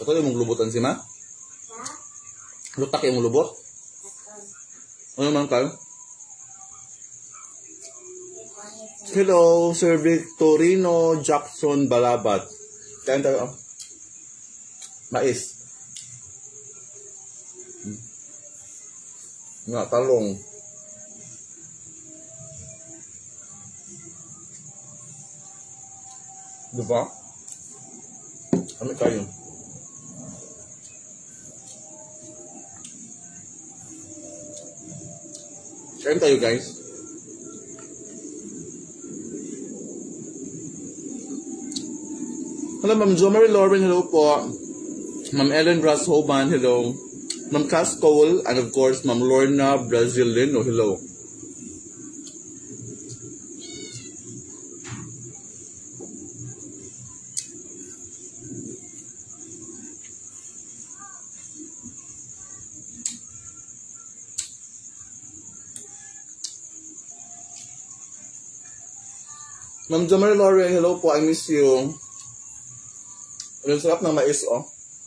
Kato yung mong lubutan si Ma? Lutak yung lubot? Ano man kayo? Hello, Sir Victorino Jackson Balabat. Kain tayo. Mais. Nga, talong. Diba? Kami kayo. Kain tayo, guys. Hello, Ma'am Jo Marie Lauren, hello po. Ma'am Ellen Brashoban, hello. Ma'am Cass Cole, and of course, Ma'am Lorna Brazilino, hello. Ma'am Jo Marie Lauren, hello po, I miss you. Ang sarap ng mais, oh.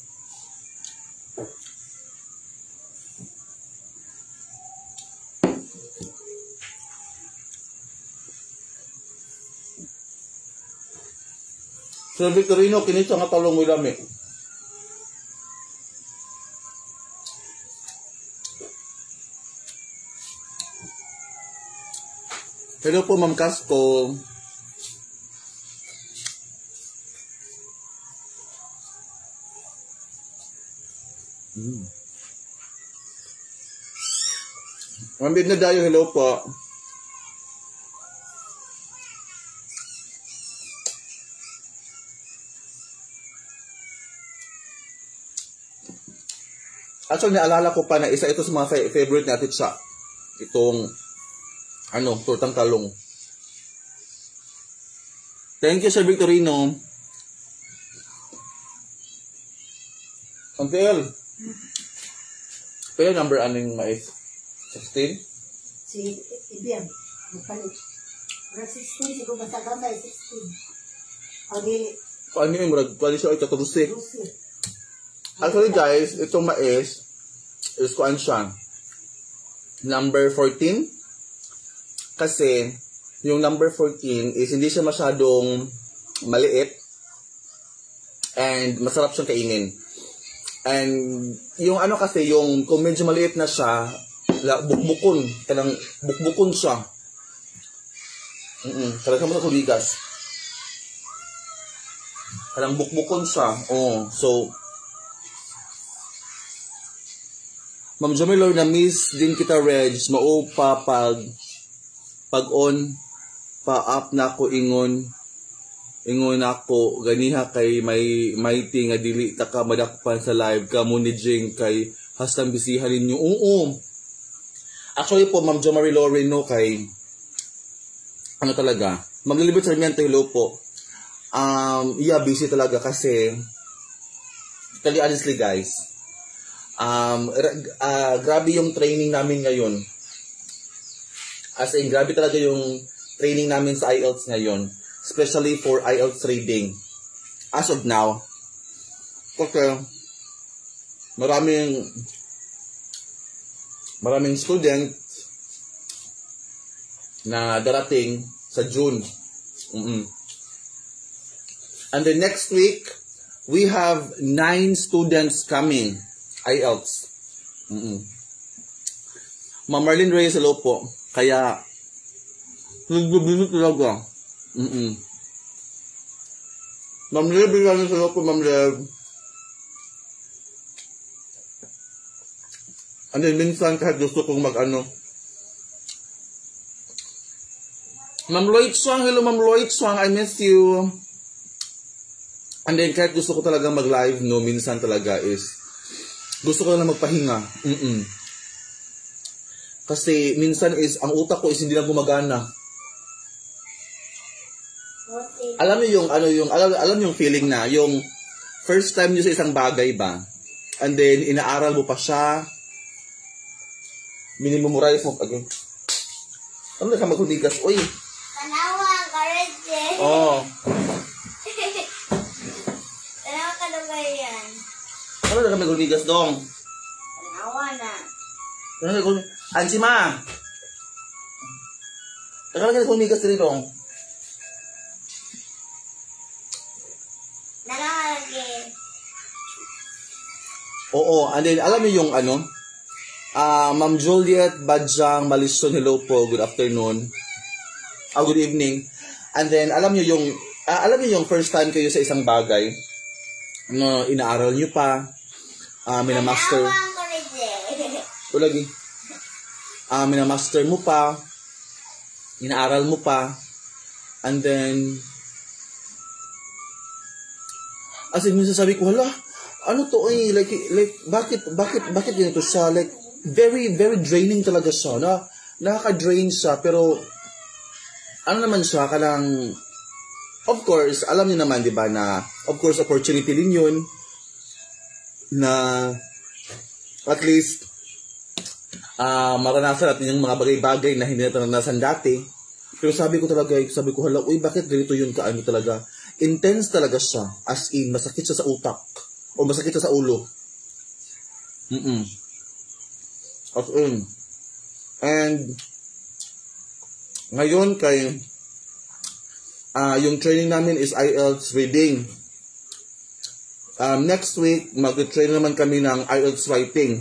Sir Victorino, kinit sa nga talong mo lami. Hello po, Ma'am Casco. Mambid na dayo, hello po. Actually, naalala ko pa na isa ito sa mga favorite natin sa itong tortang talong. Thank you, Sir Victorino. Until pero number aning mais? 16? Si Ibiang, magpalit. 16, siguro basta gamay, 16. Pag-ili. Paano yung murag? Paano siya ito? 12? Actually guys, itong mais is kuan siya. Number 14. Kasi, yung number 14 is hindi siya masyadong maliit. And masarap siyang kainin. And yung kasi, yung kung medyo maliit na siya, bukbukon. Kanang bukbukon siya. Talaga mo na kuligas. Kanang bukbukon siya. Oh, so, Ma'am Jamilo, na-miss din kita, Reg. Maupa pag-on, pa-up na ako ingon ako, ganiha kay may nga dili ta ka madakpan sa live ka mo ni Jing kay hastang bisihan ninyo. Oo. Actually po, Ma'am Jo Marie Lauren, no, kay talaga, Ma'am Lilibet Sarmiento, hello po. Yeah, busy talaga kasi tell you honestly guys, grabe yung training namin ngayon. As in, grabe talaga yung training namin sa IELTS ngayon. Especially for IELTS reading. As of now, okay, maraming student na darating sa June. And the next week, we have 9 students coming. IELTS. Ma'am Marlene Reyes, hello po. Kaya, nagbibigit talaga. Ma'am Lev, bigyan sa loob po, Ma'am Lev. And then, minsan, kahit gusto kong Ma'am Lloyd Swang, hello Ma'am Lloyd Swang, I miss you. And then, kahit gusto ko talagang mag-live, no, minsan talaga is, gusto ko lang magpahinga. Kasi, minsan is, ang utak ko is hindi na gumagana. Alam niyo alam yung feeling na, yung first time niyo sa isang bagay ba, and then inaaral mo pa siya, minimumorize mo, ano na ka maghudigas? Uy! Tanawa, karete! Oo. Tanawa ka na ba yan? Ano na kami gumigas dong? Tanawa na. Ano na gumigas? Ansi ma! Ano na gumigas din dong? Nalagi. Oo, and then alam niyo yung ano? Ma'am Juliet Badjang Malison, hello po, good afternoon. Good evening. And then alam niyo yung first time kayo sa isang bagay, no, inaaral niyo pa, minamaster. Ulagi. Minamaster mo pa, inaaral mo pa, and then as in, minsan sabi ko, hala, ano to eh, like, bakit ganito siya, like, very draining talaga siya, nakaka-drain siya, pero, ano naman siya, of course, alam niyo naman, di ba, na, of course, opportunity din yun, na, at least, maranasan natin yung mga bagay-bagay na hindi natin naranasan dati, pero sabi ko, hala, uy, bakit ganito yun, kaano talaga, intense talaga siya, as in, masakit siya sa utak, o masakit siya sa ulo, as in, and, ngayon yung training namin is IELTS reading. Next week, mag-train naman kami ng IELTS writing.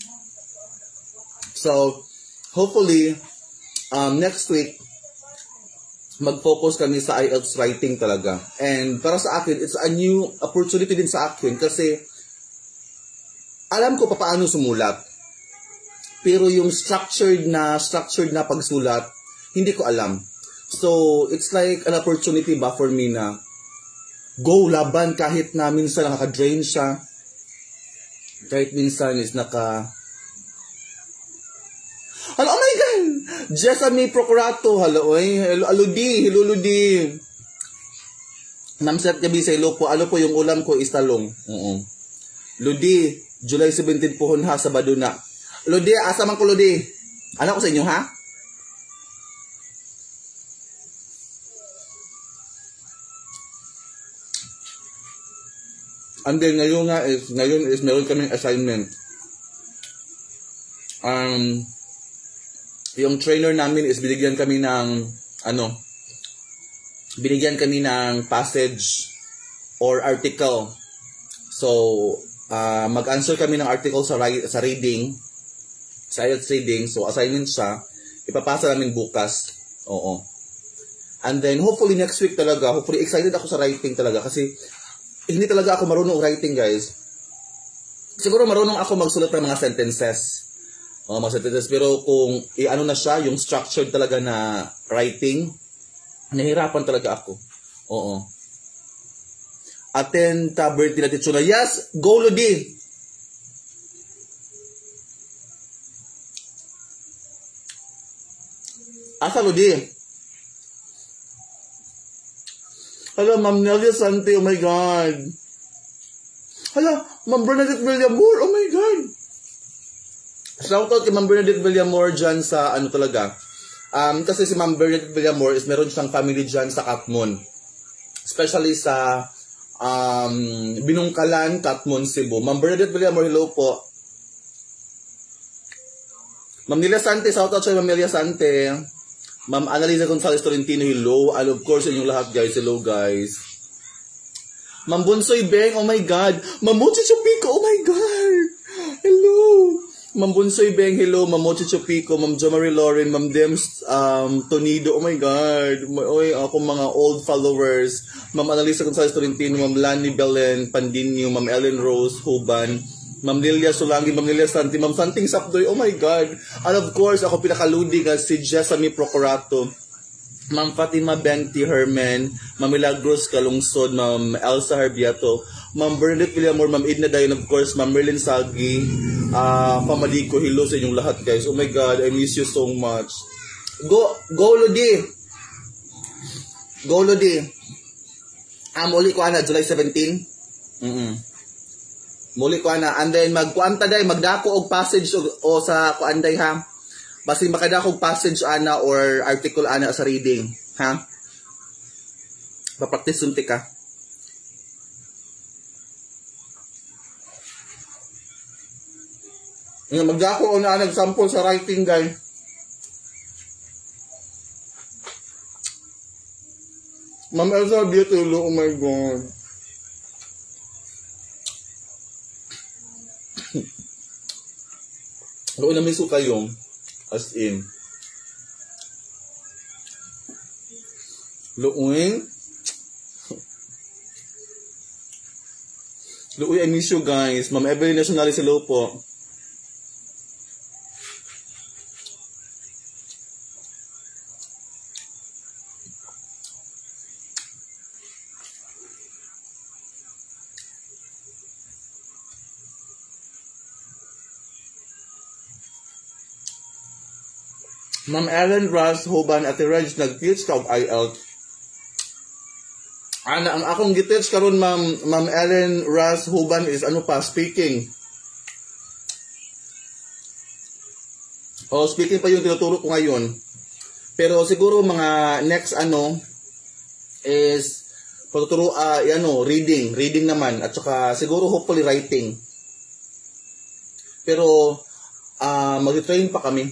So, hopefully, next week, mag-focus kami sa IELTS writing talaga. And para sa akin, it's a new opportunity din sa akin kasi alam ko paano sumulat. Pero yung structured na pagsulat, hindi ko alam. So, it's like an opportunity ba for me na go, laban kahit na minsan nakaka-drain siya. Kahit minsan is oh my God! Jessamine Procurato, hello, hello, Ludi. Ma'am Seth Gabi sa hello po, ano po yung ulam ko is talong. Ludi, July 17 po ha, Sabado na. Ludi, asa man ko Ludi? Ano ko sa inyo ha? And then ngayon is meron kaming assignment. Yung trainer namin is binigyan kami ng passage or article. So, mag-answer kami ng article sa reading, sa IELTS reading. So, assignment siya. Ipapasa namin bukas. Oo. And then, hopefully next week talaga, excited ako sa writing talaga kasi hindi talaga ako marunong writing, guys. Siguro marunong ako magsulat ng mga sentences. Pero kung ano na siya, yung structured talaga na writing, nahirapan talaga ako. Oo. Attend birthday natin Chuna. Yes, go Ludi! Asa Ludi? Hala, Ma'am Nelia Sante, oh my God. Hala, Ma'am Bernadette Villamor, oh my God. Shoutout kay Ma'am Bernadette Villamor dyan sa talaga. Kasi si Ma'am Bernadette Villamor is meron siyang family dyan sa Katmon. Especially sa Binungkalan, Katmon, Cebu. Ma'am Bernadette Villamor, hello po. Ma'am Nelia Sante, shoutout sa Ma'am Nelia Sante. Ma'am Annalisa Gonzalez Tolentino, hello. And of course, inyong lahat, guys. Hello, guys. Ma'am Bunsoy Beng, oh my God. Ma'am Mochi Chupico, oh my God. Hello. Ma'am Bunsoy Beng, hello. Ma'am Mochi Chupico, Ma'am Jomari Lauren, Ma'am Dems Tonido, oh my God. Oy, ako mga old followers. Ma'am Annalisa Gonzalez Tolentino, Ma'am Lani Belen Pandinio, Ma'am Ellen Rose Huban, Ma'am Lilia Sulangi, Ma'am Lilia Santi, Ma'am Santing Sapdoy, oh my God. And of course, ako pinakaludi nga si Jessamine Procurato, Ma'am Fatima Benti Herman, Ma'am Milagros Kalungsod, Ma'am Elsa Harbiato, Ma'am Bernadette Villamor, Ma'am Edna Dayon, of course, Ma'am Merlin Sagi, Pamaliko, hello sa inyong lahat, guys. Oh my God, I miss you so much. Go Ludi! Go Ludi! Muli ko July 17? Muli ko and then magkuanta day, magdako og passage o sa kuanday ha. Basi makadako og passage or article sa reading, ha? Papractice sunti ka. Magdako na nag-sample sa writing, guys. Ma'am Elsa, beautiful. Oh my God. Kung namiso kayo, as in, Luuy, I miss you guys. Ma'am Evelyn Nationalis, hello po. Ma'am Ellen Ross Hoban at Reg nag-teach ka of IELTS. Ang akong giteach karon Ma'am Ellen Ross Hoban is speaking. Speaking pa yung tinuturo ko ngayon. Pero siguro mga next is patuturo reading naman at saka siguro hopefully writing. Pero mag-train pa kami.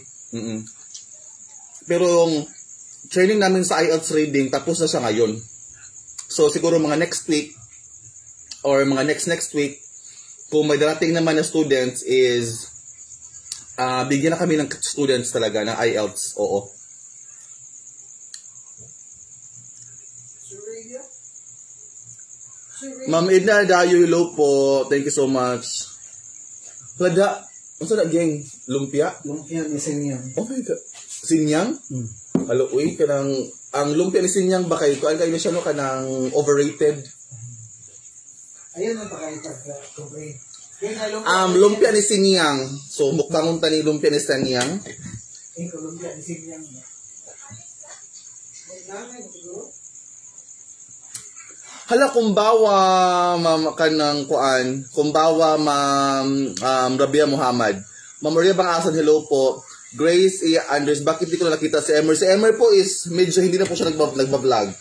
Pero yung training namin sa IELTS reading tapos na siya ngayon. So siguro mga next week or mga next week kung may darating naman na students is bigyan na kami ng students talaga ng IELTS. Oo. Ma'am Edna Dayo, hello po. Thank you so much. Lada, ano sa gang? Lumpia? Lumpia ni Sinyang. Oh my God. Sinyang? Halo, uy, ang lumpia ni Sinyang ba kayo? Kain kayo na siya kanang overrated? Ayun ang pagkaitag-cover. Lumpia ni Sinyang. So, mukbangon tani lumpia ni Sinyang. Lumpia ni Sinyang. Hala, kumbawa, ma'am, kanang kuan. Kumbawa, ma'am, Rabia Muhammad. Ma'am Maria Bangasan, hello po. Grace E. Andres, bakit di ko na nakita si Emer? Si Emer po is, medyo hindi na po siya nagbablog.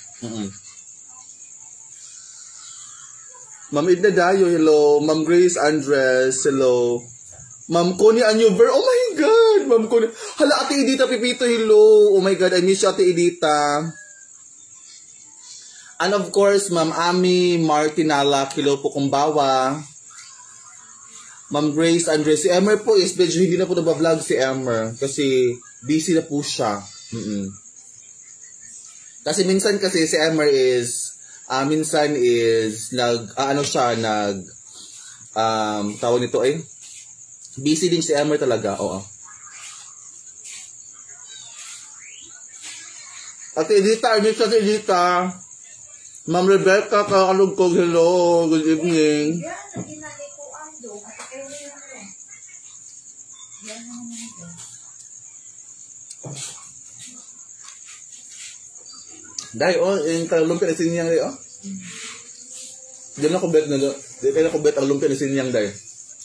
Ma'am Edna Dayo, hello. Ma'am Grace Andres, hello. Ma'am Connie Anuver, oh my God! Ma'am Connie, hala, Ate Edita Pipito, hello. Oh my God, I miss you, Ate Edita. And of course, Ma'am Ami Martinala, hello po, kumbawa. Ma'am Grace Andres, si Emer po is medyo hindi na po nagbablog si Emer kasi busy na po siya. Kasi minsan kasi si Emer is minsan is tawag nito busy din si Emer talaga. Oo. Ate Edita, Ate Edita. Ma'am Rebecca Kakalugkog, hello, good evening. Dahil yung lumpia ni Sinyang dahil diyan ako bet na di kaya ako bet ang lumpia ni Sinyang dahil.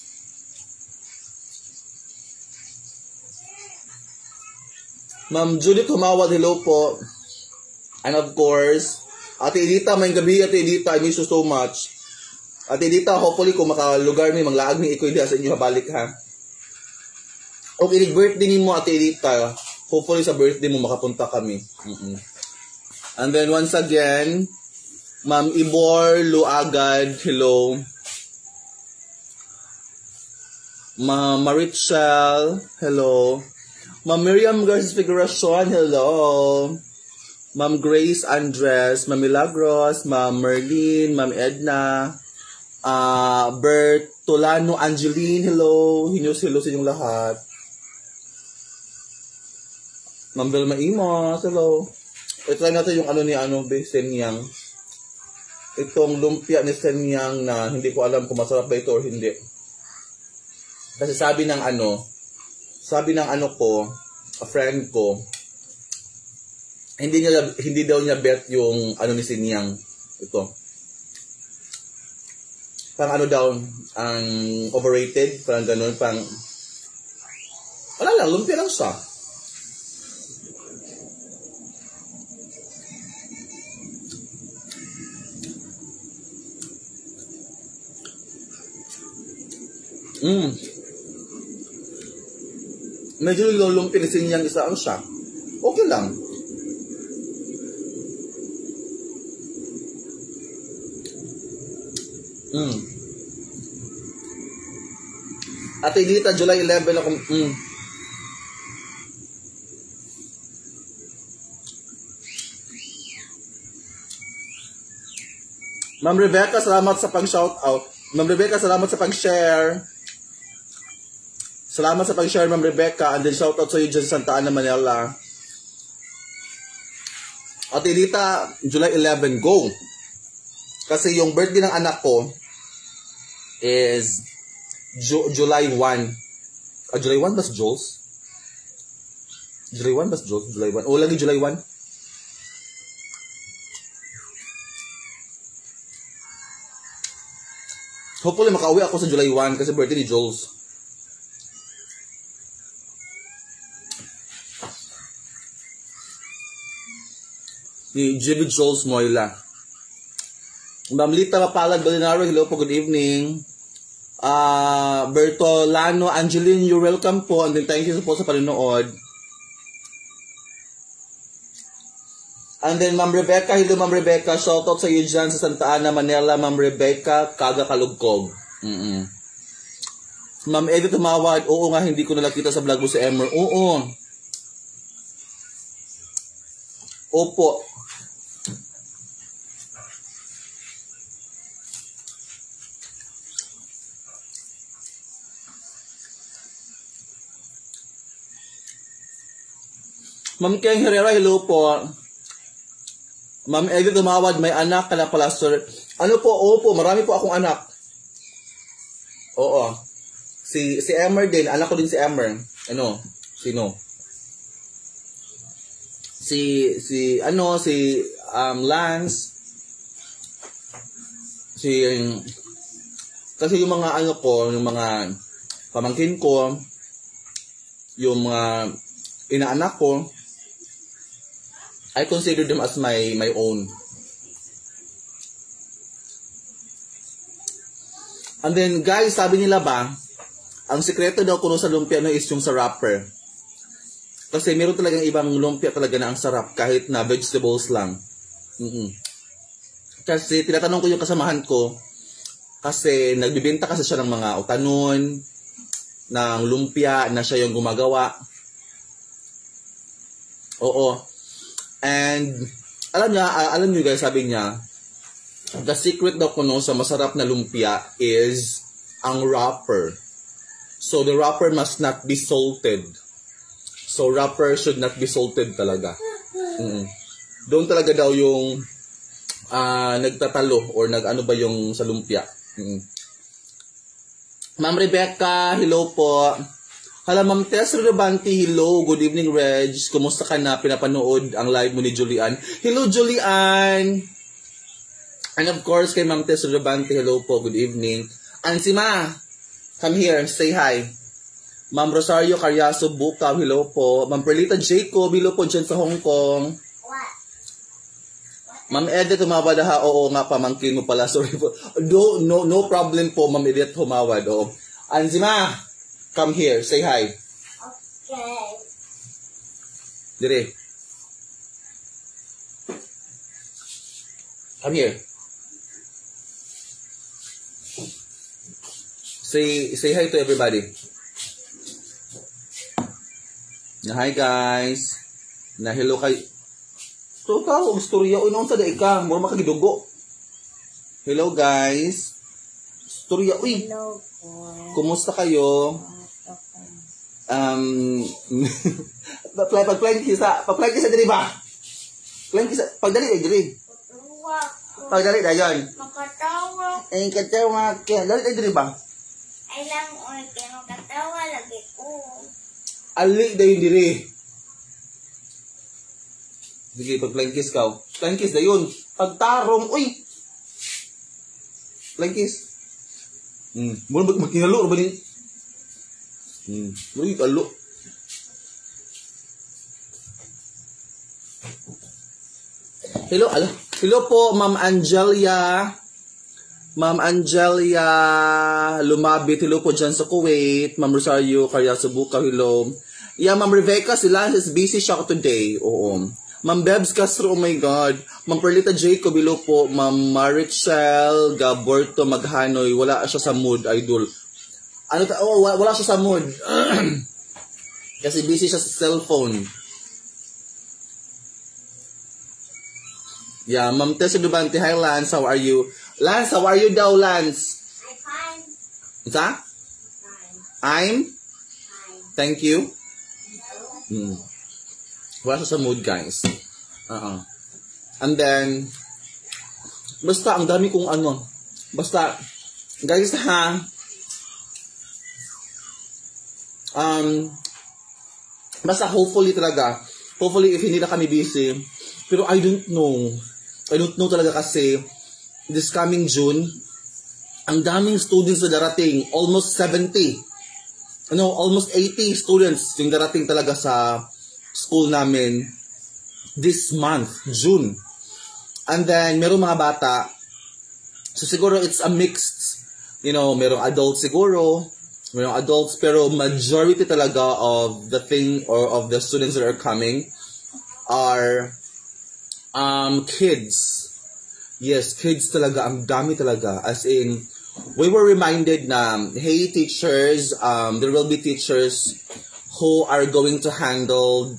Ma'am Judith Humawad, hello po. And of course, Ate Edita, may gabi Ate Edita, I miss you so much. Ate Edita, hopefully kung makalugar mi, manglaag mi ikoy diha sa inyo habalik ha. Okay, birthday mo Ate Edita, hopefully sa birthday mo makapunta kami. And then once again, Ma'am Ibor Luagad, hello. Ma'am Marichel, hello. Ma'am Miriam Garces Figuracion, hello. Ma'am Grace Andres, Ma'am Milagros, Ma'am Merlin, Ma'am Edna, Bertolano Angeline, hello. Hello sa inyong lahat. Ma'am Belma Imos, hello. Try natin yung Senyang. Itong lumpia ni Senyang na hindi ko alam kung masarap ba ito or hindi. Kasi sabi ng friend ko, hindi daw niya bet yung ni Senyang. Ito. Pang daw, ang overrated, parang ganun, wala lang, lumpia lang siya. medyo lulumpi ni Sinyang isa ang siya. Okay lang. Ate Dita, July 11 ako. Ma'am Rebecca, salamat sa pag-shoutout. Ma'am Rebecca, salamat sa pag-share. Salamat sa pag-share, Ma'am Rebecca. And then shoutout sa iyo dyan sa Santa Ana, Manila. Ate Dita, July 11, go! Kasi yung birthday ng anak ko is July 1. July 1 bas Jules? July 1 bas Jules? July 1. O, lagi July 1. Hopefully makauwi ako sa July 1 kasi birthday ni Jules. Ni JB Jules Moyla. Ma'am Lita Mapalad Balinaro, hello po, good evening. Bertolano Angeline, you're welcome po, and then thank you po sa panonood. And then Ma'am Rebecca, hello Ma'am Rebecca, shoutout sa iyo dyan sa Santa Ana, Manila, Ma'am Rebecca, Kaga Kalugkog. Ma'am Edith Tumawad, oo nga, hindi ko nakita sa vlog mo si Emmer. Oo. Opo. Ma'am Keng Herrera, hello po. Ma'am Edith Tumawad, may anak ka na pala, sir. Ano po? Opo, marami po akong anak. Oo. Si Emmer din, anak ko din si Emmer. Ano? Sino? Si Lance. Kasi yung mga ano ko, yung mga pamangkin ko, yung mga inaanak ko, I consider them as my own. And then guys, sabi nila ba, ang sekreto daw kuno sa lumpia no is yung sa wrapper. Kasi meron talagang ibang lumpia talaga na ang sarap kahit na vegetables lang. Kasi tinatanong ko yung kasamahan ko, kasi nagbibenta kasi siya ng mga utanon, ng lumpia na siya yung gumagawa. Oo. And alam niyo guys, sabi niya, the secret daw kuno sa masarap na lumpia is ang wrapper. So the wrapper must not be salted. So wrapper should not be salted talaga. Doon talaga daw yung nagtatalo or nag-ano ba yung sa lumpia. Ma'am Rebecca, hello po. Hala, Ma'am Tess Rebante, hello. Good evening, Reg. Kumusta ka na? Pinapanood ang live mo ni Julian. Hello, Julian. And of course, kay Ma'am Tess Rebante, hello po. Good evening. Ansima, come here. Say hi. Ma'am Rosario Carriazo Bukaw, hello po. Ma'am Perlita Jacob, hello po dyan sa Hong Kong. What? Ma'am Edith Humawad, ha? Oo nga, pamangkin mo pala. Sorry po. No problem po, Ma'am Edith Humawad. Oo. Ansima, come here. Say hi. Okay. Dire. Come here. Say hi to everybody. Hi guys. Na hello kay. So tao og storya unon sa dai ka, mo makagidugo. Hello guys. Storya uy. Hello po. Kumusta kayo? Pag-plan kisa diri ba? Plan kisa pagdali diri. Tuwa ko. Pagdali dayon. Makatawa. Ay katawa kaya dali diri ba? Ay lang oy kay makatawa lagi ko. Ali dayon diri. Sige, pag-plan kiss ka. Plan kiss dayon. Pagtarong uy. Plan kiss. Mo magkinalo ba ni? Uy, alo. Hello, alo. Hello po, Ma'am Angelia. Ma'am Angelia Lumabit, hello po dyan sa Kuwait. Ma'am Rosario Carriazo Bukaw, hello. Yeah, Ma'am Rebecca, si Lance is busy siya today. Oo. Ma'am Bebs Castro, oh my God. Ma'am Perlita Jacob, hello po. Ma'am Marichel Gaborto Maghanoy, wala siya sa mood, idol. Wala siya sa mood. Kasi busy siya sa cellphone. Yeah, Ma'am Tessa Dubante, hi Lance, how are you? Lance, how are you daw, Lance? I'm fine. Isa? Fine. Thank you. Wala siya sa mood, guys. And then, basta, ang dami kong ano. Basta, guys, ha, basta hopefully talaga, hopefully if hindi na kami busy, pero I don't know talaga kasi, this coming June, ang daming students na darating, almost 70, almost 80 students yung darating talaga sa school namin this month, June. And then, merong mga bata, so siguro it's a mixed, merong adults siguro, merong adults, pero majority talaga of the thing or of the students that are coming are kids. Yes, kids talaga, ang dami talaga. As in, we were reminded na, hey teachers, there will be teachers who are going to handle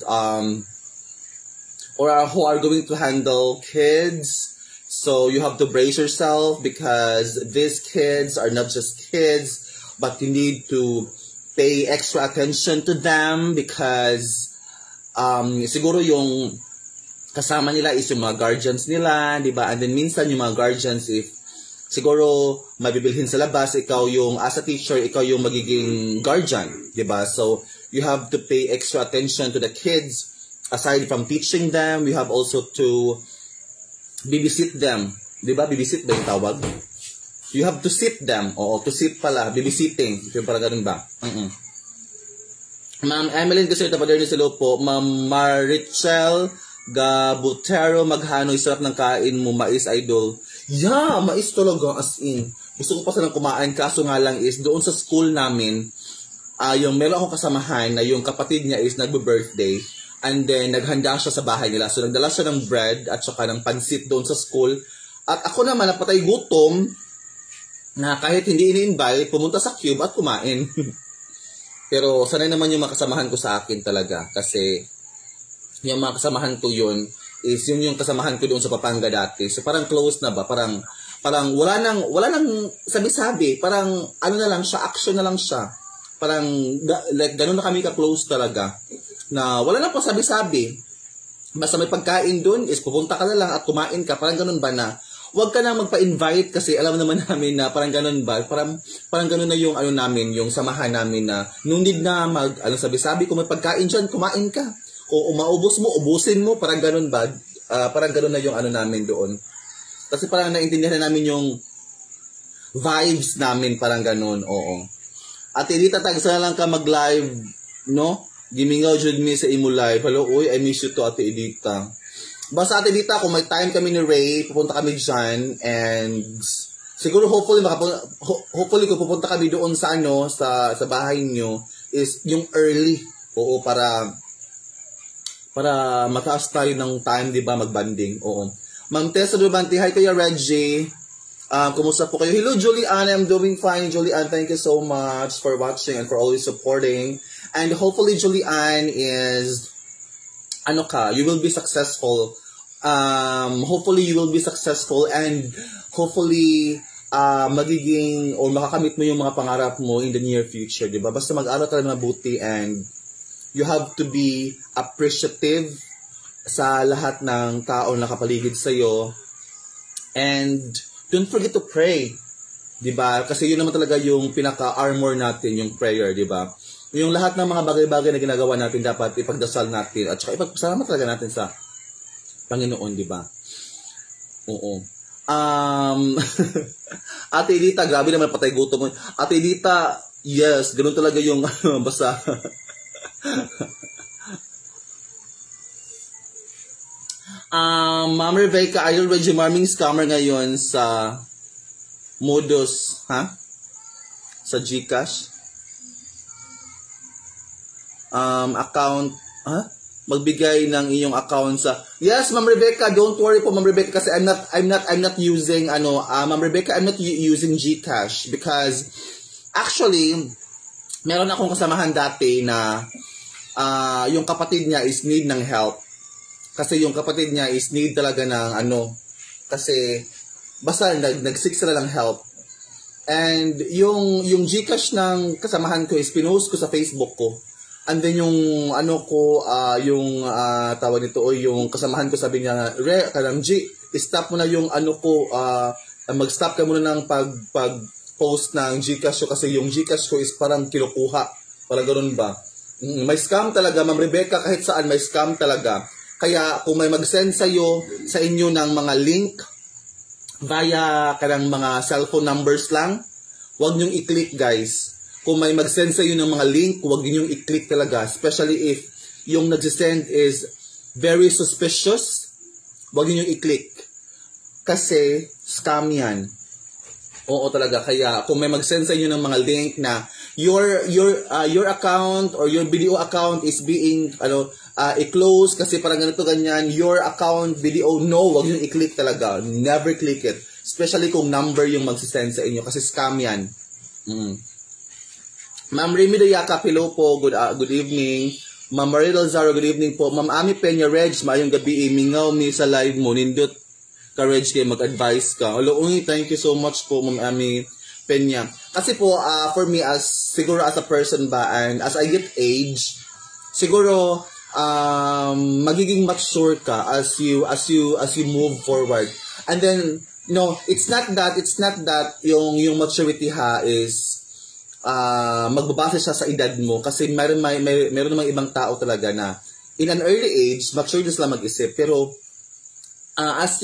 who are going to handle kids. So you have to brace yourself because these kids are not just kids, but you need to pay extra attention to them because siguro yung kasama nila is yung mga guardians nila, di ba? And then minsan yung mga guardians, if siguro mabibilhin sa labas, ikaw yung, as a teacher, ikaw yung magiging guardian, di ba? So you have to pay extra attention to the kids. Aside from teaching them, we have also to babysit them. Di ba? Babysit ba yung tawag? You have to sit them. Oo, to sit pala. Babysitting. Yung parang ganun ba? Ma'am Emeline Gacerta Paderno, hello po. Ma'am Marichel Gabutero Maghanoy, sarap ng kain mo, mais idol. Yeah, mais talaga, as in. Gusto ko pa sanang kumain, kaso nga lang is, doon sa school namin, yung meron akong kasamahan na yung kapatid niya is nagbe-birthday. And then, naghanda siya sa bahay nila. So, nagdala siya ng bread at saka ng pansit doon sa school. At ako naman, napatay gutom, na kahit hindi ini-invite, pumunta sa Cube at kumain. Pero, sanay naman yung mga kasamahan ko sa akin talaga. Kasi, yung mga kasamahan ko yun, is yun yung kasamahan ko doon sa Pampanga dati. So, parang close na ba? Parang wala nang sabi-sabi. Parang, ano na lang siya, action na lang siya. Parang, like, ganun na kami ka-close talaga. Na wala na po sabi-sabi. Basta may pagkain dun, is pupunta ka na lang at kumain ka. Parang ganun ba na, huwag ka na magpa-invite kasi alam naman namin na parang ganun ba, parang ganun na yung ano namin, yung samahan namin na, nung need na sabi-sabi, kung may pagkain dyan, kumain ka. Kung maubos mo, ubusin mo, parang ganun ba, parang ganun na yung ano namin doon. Kasi parang naintindihan na namin yung vibes namin, parang ganun, oo. At hindi tatagsa na lang ka mag-live, no? Gimingaw jud mi sa imo live. Hello, uy, I miss you to Ate Edita. Basta Ate Edita, kung may time kami ni Ray, pupunta kami dyan, and siguro hopefully kung pupunta kami doon sa sa bahay nyo, is yung early. Oo, para mataas tayo ng time, di ba, mag-banding. Oo. Ma'am Tessa Dubante, hi Kuya Reggie. Kumusta po kayo? Hello, Julianne. I'm doing fine, Julianne. Thank you so much for watching and for always supporting. And hopefully, Julianne is, you will be successful. Hopefully, you will be successful and hopefully, magiging or makakamit mo yung mga pangarap mo in the near future, di ba? Basta mag-aral ka na mabuti and you have to be appreciative sa lahat ng tao na nakapaligid sa'yo. And don't forget to pray, di ba? Kasi yun naman talaga yung pinaka-armor natin, yung prayer, di ba? Yung lahat ng mga bagay-bagay na ginagawa natin, dapat ipagdasal natin at saka ipagpasalamat talaga natin sa Panginoon, di ba? Oo. Ate Edita, grabe naman patay gutom mo. Ate Edita, yes, ganoon talaga yung basta. Ma'am Rebecca, are you already marming scammer ngayon sa modus, ha? Sa GCash? account, magbigay ng iyong account sa, yes, Ma'am Rebecca, don't worry po, Ma'am Rebecca, kasi I'm not using, Ma'am Rebecca, I'm not using GCash, because, actually, meron akong kasamahan dati na, yung kapatid niya is need ng help, kasi yung kapatid niya is need talaga ng, kasi, basta, nag-seek sila ng help, and, yung GCash ng kasamahan ko is pinost ko sa Facebook ko. And then yung tawag nito o yung kasamahan ko sabi niya, G, stop mo na yung mag-stop ka muna ng pag-post ng GCash ko kasi yung GCash ko is parang kinukuha. Parang ganoon ba? May scam talaga, Ma'am Rebecca, kahit saan may scam talaga. Kaya kung may mag-send sa inyo ng mga link via kanang mga cellphone numbers lang, huwag niyong i-click, guys. Kung may mag-send sa iyo ng mga link, huwag ninyong i-click talaga. Especially if yung nag-send is very suspicious, huwag ninyong i-click. Kasi scam yan. Oo talaga. Kaya kung may mag-send sa inyo ng mga link na your account or your video account is being i-close kasi parang ganito ganyan, your account video, no, huwag ninyong i-click talaga. Never click it. Especially kung number yung mag-send sa inyo kasi scam yan. Ma'am Remy Dayaka, hello po, good evening. Ma'am Maridel Zaro, good evening po. Ma'am Ami Peña Reg, maayong gabi, mingaw mi sa live mo, nindot ka Reg, kayo mag-advise ka. Hello, thank you so much po, Ma'am Ami Peña. Kasi po, for me, siguro as a person ba, and as I get age, siguro, magiging mature ka as you move forward. And then, it's not that yung maturity is magbabase siya sa edad mo kasi meron namang ibang tao talaga na in an early age mature na sila mag-isip pero as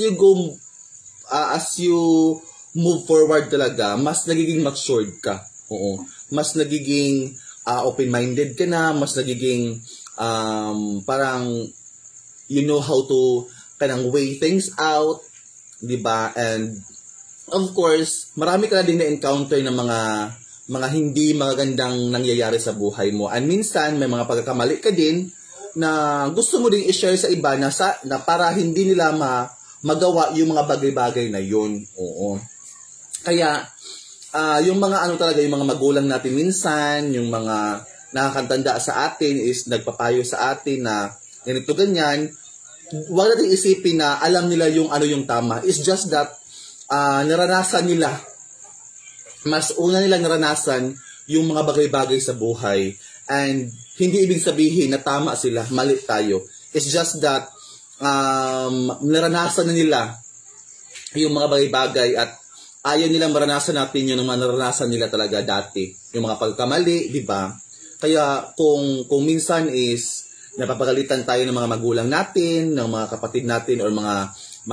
you move forward talaga mas nagiging matured ka. Oo, mas nagiging open-minded ka na, mas nagiging parang you know how to kanang weigh things out, 'di ba? And of course marami ka na din na-encounter ng mga hindi magagandang nangyayari sa buhay mo. And minsan, may mga pagkakamali ka din na gusto mo din i-share sa iba na para hindi nila magawa yung mga bagay-bagay na yun. Oo. Kaya, yung mga talaga, yung mga magulang natin minsan, yung mga nakakatanda sa atin is nagpapayo sa atin na ganito ganyan, huwag natin isipin na alam nila yung yung tama. It's just that, naranasan nila mas una nilang naranasan yung mga bagay-bagay sa buhay. And hindi ibig sabihin na tama sila, mali tayo. It's just that naranasan na nila yung mga bagay-bagay at ayaw nilang maranasan natin yung mga naranasan nila talaga dati. Yung mga pagkamali, di ba? Kaya kung minsan is napapagalitan tayo ng mga magulang natin, ng mga kapatid natin, or mga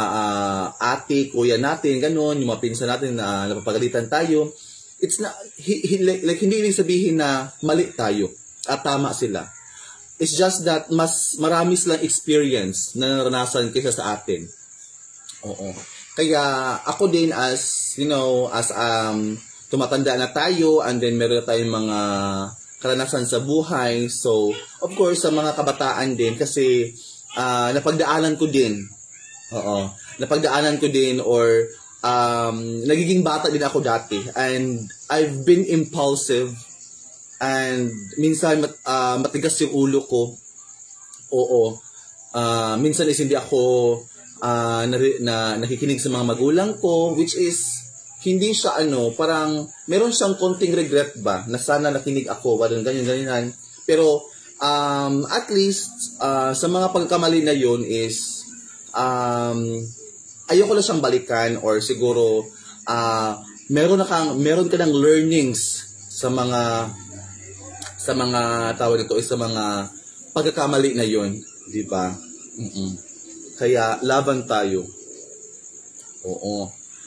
ate, kuya natin, ganun, yung mga pinsan natin na napapagalitan tayo, it's not, like hindi ibig sabihin na mali tayo at tama sila. It's just that mas marami silang experience na naranasan kaysa sa atin. Oo. Kaya ako din as tumatanda na tayo and then meron na tayong mga karanasan sa buhay. So, of course, sa mga kabataan din kasi napagdaanan ko din. Oo. Napagdaanan ko din or nagiging bata din ako dati and I've been impulsive and minsan matigas yung ulo ko. Oo. Minsan is hindi ako nakikinig sa mga magulang ko, which is hindi siya parang meron siyang konting regret ba na sana nakinig ako, ganyan. Pero at least sa mga pagkamali na yun is ayoko na siyang balikan or siguro meron ka ng learnings sa mga tawag nito sa mga pagkakamali na yon, di ba? Kaya laban tayo. Oo.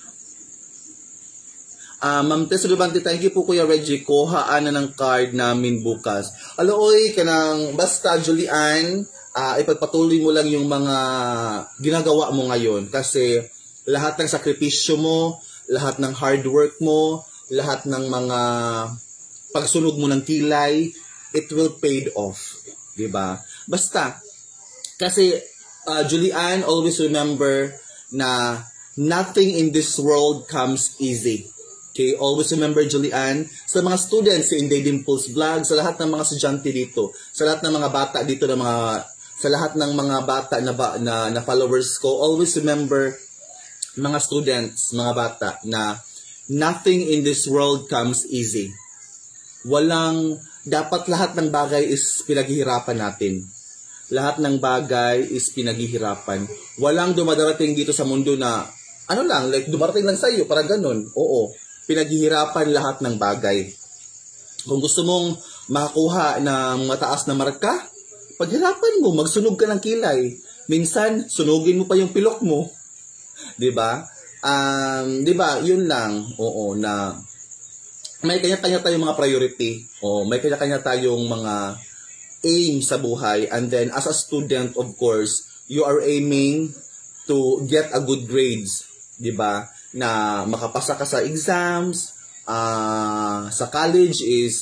Ma'am Tess Lubante, thank you po Kuya Reggie. Kuhaan na ng card namin bukas. Aloy, kanang basta Julian, ipagpatuloy mo lang yung mga ginagawa mo ngayon kasi lahat ng sakripisyo mo, lahat ng hard work mo, lahat ng mga pagsunog mo ng kilay, it will paid off. Diba? Basta, kasi Julian, always remember na nothing in this world comes easy. Okay, always remember, Julian, sa mga students sa Inday Dimples Vlog, sa lahat ng mga estudyante dito, sa lahat ng mga bata dito, sa lahat ng mga bata na followers ko, always remember, mga students, mga bata, na nothing in this world comes easy. Dapat lahat ng bagay is pinaghihirapan natin. Lahat ng bagay is pinaghihirapan. Walang dumadarating dito sa mundo na, like dumarating lang sa iyo, para ganun. Oo, pinaghihirapan lahat ng bagay. Kung gusto mong makakuha ng mataas na marka, paghirapan mo, magsunog ka ng kilay. Minsan, sunugin mo pa yung pilok mo. Diba? Diba, yun lang. Oo, na may kanya-kanya tayong mga priority. May kanya-kanya tayong mga aim sa buhay. And then, as a student, of course, you are aiming to get a good grades. Diba? Na makapasa ka sa exams, sa college is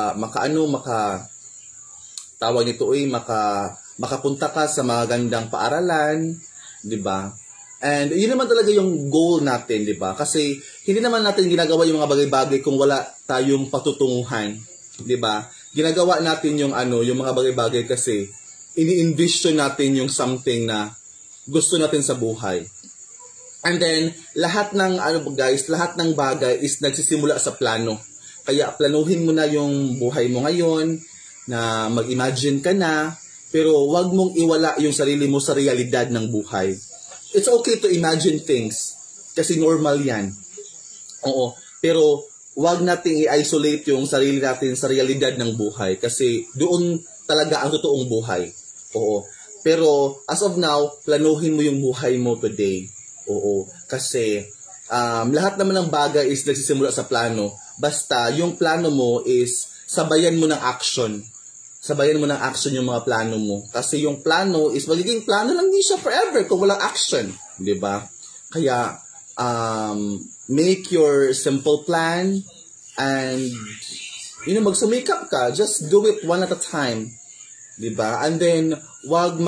makapunta ka sa mga gandang paaralan. Diba? And yun naman talaga yung goal natin, di ba? Kasi hindi naman natin ginagawa yung mga bagay-bagay kung wala tayong patutunguhan, di ba? Ginagawa natin yung mga bagay-bagay kasi ini-envision natin yung something na gusto natin sa buhay. And then lahat ng lahat ng bagay is nagsisimula sa plano. Kaya planuhin mo na yung buhay mo ngayon, na mag-imagine ka na, pero wag mong iwala yung sarili mo sa realidad ng buhay. It's okay to imagine things kasi normal yan. Oo. Pero wag nating i-isolate yung sarili natin sa realidad ng buhay kasi doon talaga ang totoong buhay. Oo. Pero as of now, planuhin mo yung buhay mo today. Oo. Kasi lahat naman ng bagay is nagsisimula sa plano. Basta yung plano mo is sabayan mo ng action. Sabayan mo ng action yung mga plano mo. Kasi yung plano is magiging plano lang din siya forever kung walang action. Diba? Kaya, make your simple plan and, magsumikap ka. Just do it one at a time. Diba? And then, wag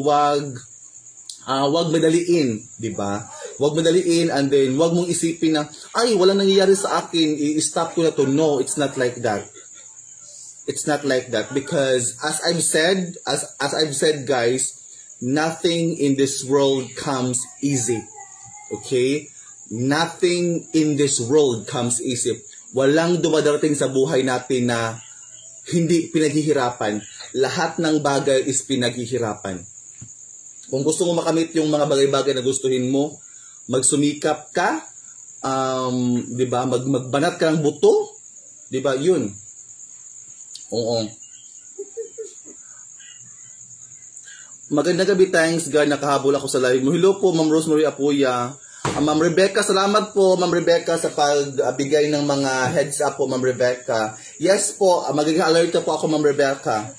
madaliin. Diba? Wag madaliin and then, wag mong isipin na, ay, walang nangyayari sa akin, i-stop ko na to. No, it's not like that. It's not like that because as I've said guys, nothing in this world comes easy. Okay? Nothing in this world comes easy. Walang dumadarating sa buhay natin na hindi pinaghihirapan. Lahat ng bagay is pinaghihirapan. Kung gusto mo makamit yung mga bagay-bagay na gustuhin mo, magsumikap ka, 'di ba? Magbanat ka ng buto, 'di ba? Yun. Oo. Magandang gabi, thanks God, nakahabol ako sa live mo. Hello po, Ma'am Rosemary Apuya. Ma'am Rebecca, salamat po, Ma'am Rebecca, sa pagbigay ng mga heads up po, Ma'am Rebecca. Yes po, magiging alert po ako, Ma'am Rebecca.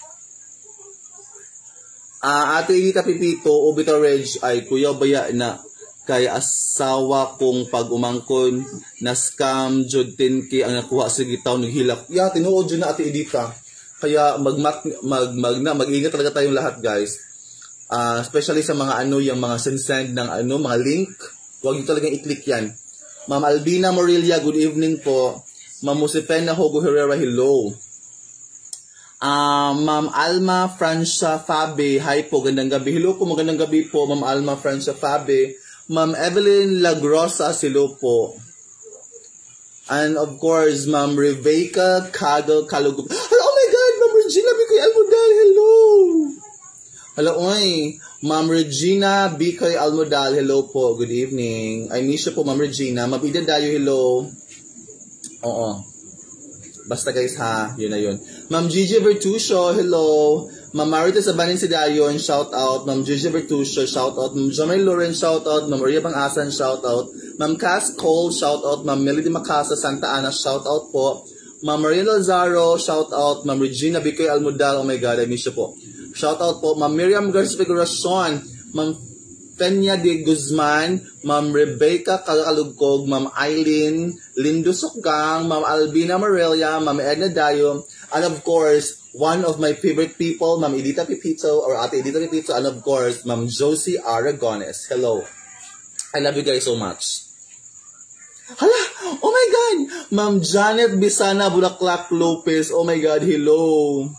Ate Edita Pipito, Obito Reg, ay kuya baya na kay asawa kong pag-umangkon na scam jud 10K ang nakuha sa gitaw ng hilak. Yeah, tinuod jud na Ate Edita. Kaya mag-ingat talaga tayong lahat, guys. Especially sa mga yung mga send ng mga link. Huwag niyo talagang i-click yan. Ma'am Albina Morelia, good evening po. Ma'am Musipena Hogo Herrera, hello. Ma'am Alma Francia Fabe, hi po, gandang gabi. Hello po, magandang gabi po, Ma'am Alma Francia Fabe. Ma'am Evelyn Lagrosa, hello po. And of course, Ma'am Rebecca Kalugub. Oh my God, Ma'am Regina Bicoy Almodal, hello. Hello, oy. Ma'am Regina Bicoy Almodal, hello po, good evening. I miss you po, Ma'am Regina. Ma'am Ida Dayo, hello. Oo. Basta guys ha, yun na yun. Ma'am Gigi Vertusio, hello. Ma'am Marita Sabanin Sidayon, shout out. Ma'am Gigi Vertusio, shout out. Ma'am Jamel Lawrence, shout out. Ma'am Maria Bangasan, shout out. Ma'am Cass Cole, shout out. Ma'am Melody Macasa, Santa Ana, shout out po. Ma'am Maria Lazaro, shout out. Ma'am Regina Bicoy Almodal, oh my God, I miss you po. Shout out po. Ma'am Miriam Garcia Figuracion, Ma'am Fenya de Guzman, Ma'am Rebecca Kalugkog, Ma'am Eileen Lindo Sokgang, Ma'am Albina Morelia, Ma'am Edna Dayo, And of course, one of my favorite people, Ma'am Edita Pipito, or Ate Edita Pipito, and of course, Ma'am Josie Aragones. Hello. I love you guys so much. Hala! Oh my God! Ma'am Janet Bisana Bulaklak Lopez. Oh my God, hello.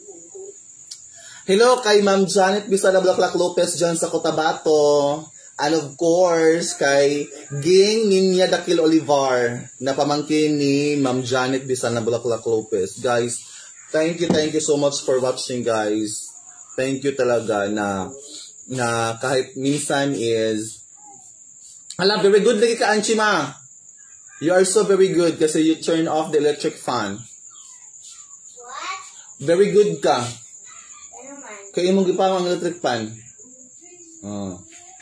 Hello kay Ma'am Janet Bisana Bulaklak Lopez dyan sa Cotabato. And of course, kay Ging Ninya Dakil Olivar, na pamangkin ni Ma'am Janet Bisana Bulaklak Lopez. Guys, thank you so much for watching, guys. Thank you talaga na kahit minsan is... Hala, very good lagi ka, Anchima. You are so very good kasi you turn off the electric fan. What? Very good ka. Ano man? Kaya mong gipang ang electric fan. Oh.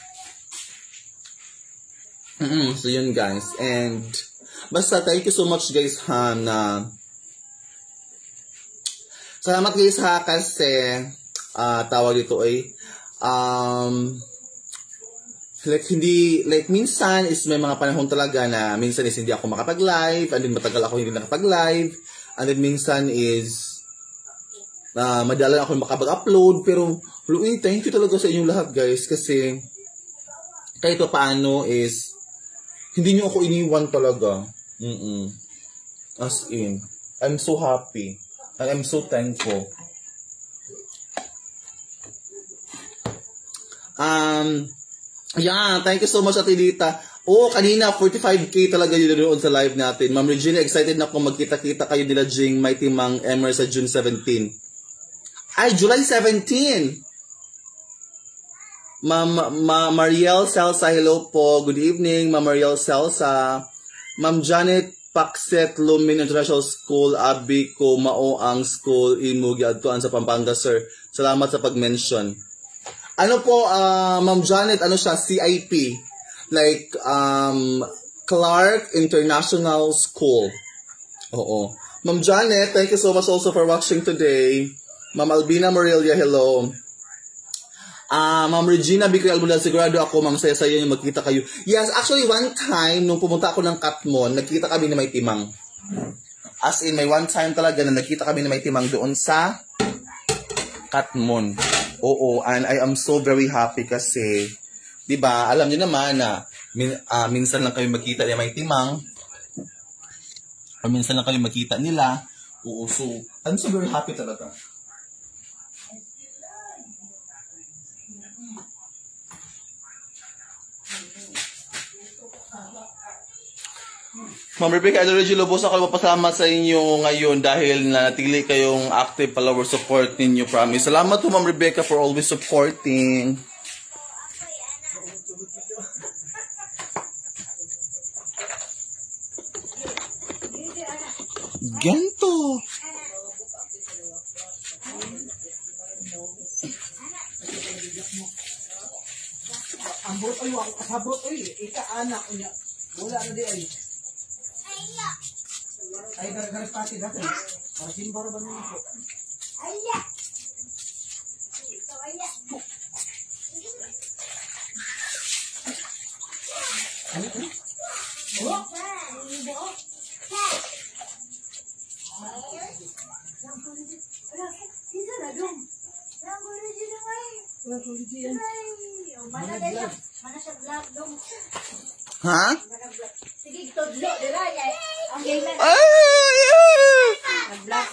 So yun guys. And basta thank you so much guys ha na salamat guys ha kasi tawag dito ay like minsan is may mga panahon talaga na minsan is hindi ako makapag-live and then matagal ako hindi nakapag-live and then minsan is madalang ako makapag-upload pero thank you talaga sa inyong lahat guys kasi kahit pa paano is hindi nyo ako iniwan talaga. As in, I'm so happy and I'm so thankful. Yeah, thank you so much Ate Dita. Oh, kanina 45k talaga yun doon sa live natin. Ma'am Regina, excited na ako magkita-kita kayo nila Jing Mighty Mang Emer sa June 17. Ay, July 17! Ma'am Mariel Celsa, hello po. Good evening, Ma'am Mariel Celsa. Ma'am Janet Paxet Lumin International School, Abi ko mao ang school in Mugiadtoan sa Pampanga, sir. Salamat sa pag-mention. Ano po, Ma'am Janet, ano siya? CIP. Like, Clark International School. Oo. Ma'am Janet, thank you so much also for watching today. Ma'am Albina Morelia, hello. Ma'am Regina Bicreal Mula, sigurado ako, Ma'am, saya sa iyo yung magkita kayo. Yes, actually, one time, nung pumunta ako ng Katmon, nagkita kami ni May Timang. As in, may one time talaga na nakita kami ni May Timang doon sa Katmon. Oo, and I am so very happy kasi, di ba, alam niyo naman na minsan lang kami magkita ni May Timang, o minsan lang kami magkita nila. Oo, so, I'm so very happy talaga. Ma'am Rebecca, Reggie Lobos, ako mapasalamat sa inyo ngayon dahil nanatili kayong active follower support ninyo. Promise. Salamat po Ma'am Rebecca for always supporting. Ganto. Ambot ay wak kasabot ay ika anak unya. Wala na di ay. Ay gargaras pati dati. Para simbaro ba niyo ko? Aya. Ito aya. Mana siya vlog dong. Ha? Sige, tudlo dira ya. Ang gayman. Vlog.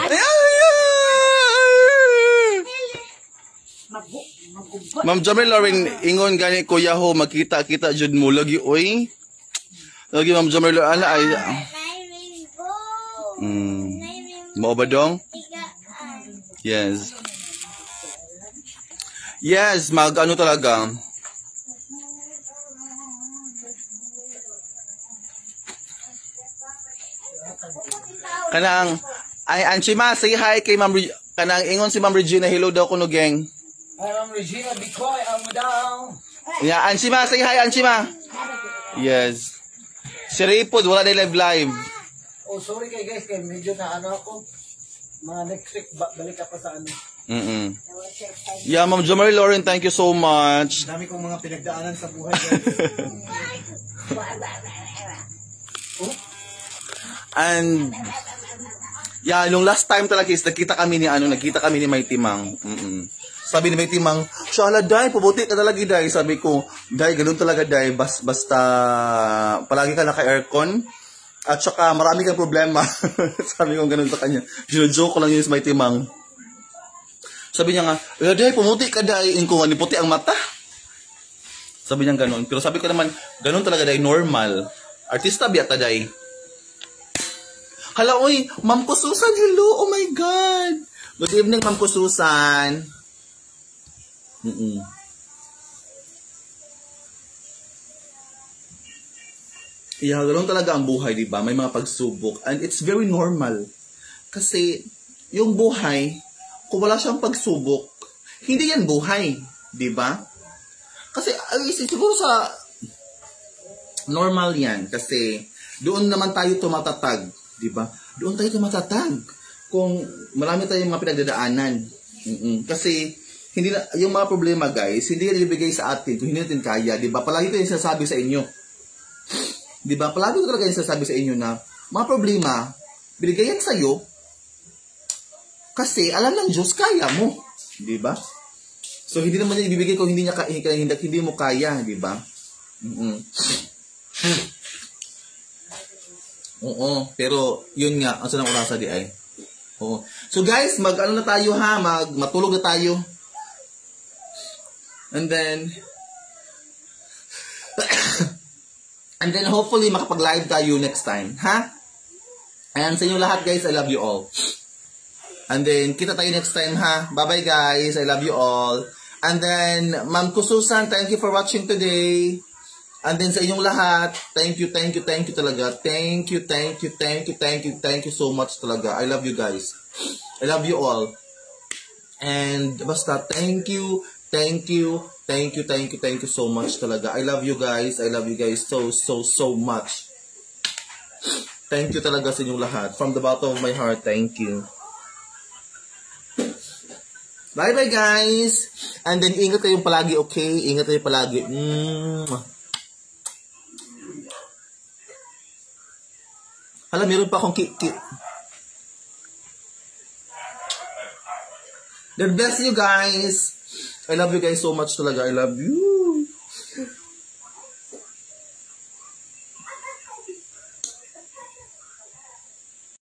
Ma'am Jamel Lauren, ingon gani kuya ho, magkita-kita jud mo lagi oy. Lagi Ma'am Jamel Lauren ay. Mo ba dong? Yes. Yes, mag-ano talaga. Kanang, ay, Anchima, say hi kay Ma'am Regina. Kanang, ingon si Ma'am Regina, hello daw kuno geng. Hi Ma'am Regina, Bikoy, daw. Yeah, Anchima, say hi, Anchima. Yes. Si Raypod, wala na live. Oh, sorry kay guys, kay medyo na ano ako. Mga next week, balik ka pa sa ano. Yeah, Ma'am Jomari Lauren, thank you so much. Dami kong mga pinagdaanan sa buhay guys. And Yeah, nung last time talaga is nagkita kami ni May Timang. Sabi ni May Timang, "Shala, Day, pubuti ka talaga, Day." Sabi ko, "Day, ganun talaga, Day. Basta palagi ka naka-aircon. At saka marami kang problema." Sabi ko ganun sa kanya. Joke ko lang yun sa May Timang. Sabi niya nga, "Day, pumuti ka, Day." Kung ano, puti ang mata. Sabi niya ganun. Pero sabi ko naman, ganun talaga, Day, normal. Artista biyata, Day. Hala, oy, Ma'am ko Susan, hello, oh my God. Good evening, Ma'am ko Susan. Yeah, ganun talaga ang buhay, di ba? May mga pagsubok. And it's very normal. Kasi, yung buhay, kung wala siyang pagsubok, hindi yan buhay. Di ba? Kasi, siguro sa normal yan. Kasi, doon naman tayo tumatatag. Di ba? Doon tayo tumatatag. Kung marami tayong mga pinagdadaanan. Kasi, hindi na, yung mga problema, guys, hindi yan ibigay sa atin kung hindi natin kaya. Di ba? Palagi ko yung sasabi sa inyo. Di ba? Palagi ko talaga yung sasabi sa inyo na mga problema, binigay yan sa'yo kasi alam ng Diyos, kaya mo. Di ba? So, hindi naman niya ibibigay kung hindi mo kaya. Di ba? Oo. Pero, yun nga, ang sanang orasa di ay. Oo. So, guys, mag-ano na tayo ha? Matulog na tayo. And then, hopefully, makapag-live tayo next time. Ha? And sa inyo lahat, guys, I love you all. And then, kita tayo next time, ha? Bye-bye, guys. I love you all. And then, Ma'am ko Susan, thank you for watching today. And then, sa inyong lahat, thank you talaga. Thank you so much talaga. I love you, guys. I love you all. And, basta, thank you so much talaga. I love you guys. I love you guys so much. Thank you talaga sa inyong lahat. From the bottom of my heart, thank you. Bye-bye, guys. And then, ingat kayong palagi, okay? Ingat kayong palagi. Hala, meron pa akong God bless you, guys. I love you guys so much talaga. I love you.